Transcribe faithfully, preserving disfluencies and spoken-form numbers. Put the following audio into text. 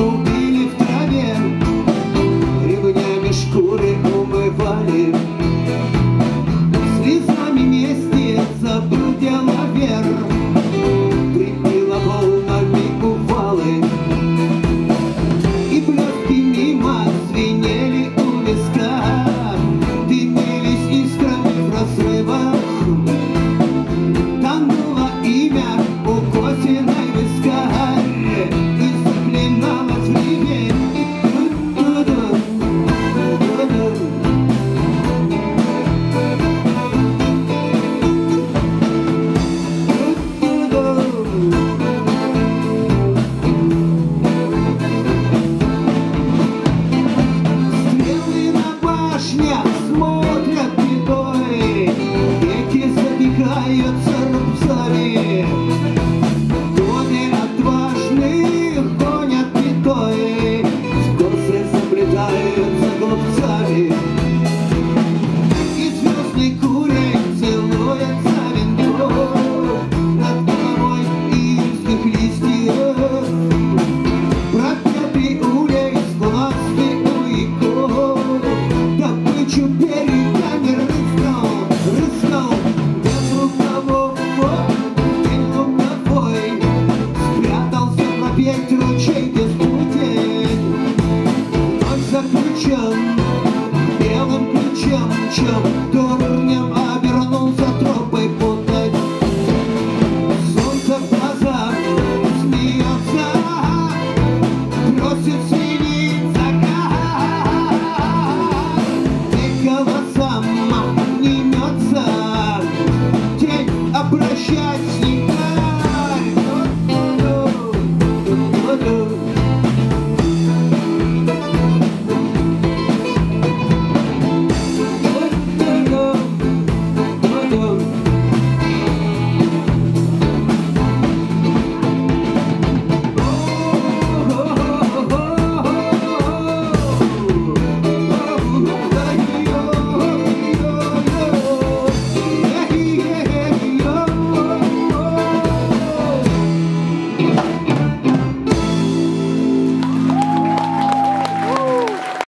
клубили в траве, ремнями шкуры умывали, слезами мести забыл дело вверх, крепила волнами увалы, и блестки мимо звенели у виска, дымились искрами в разрывах, тонуло имя у Косиной вискарь и заклиналось в реве. Стрелы на башнях смотрят бедой, веки задыхаются рубцами, кони отважных гонят бедой, косы заплетаются глупцами, и звездный курень целуется вином над головой июльских листьев, пропетый улей с глазки уиков, добычу берегами рыскал, рыскал, без рукавов, день луковой, спрятался пропеть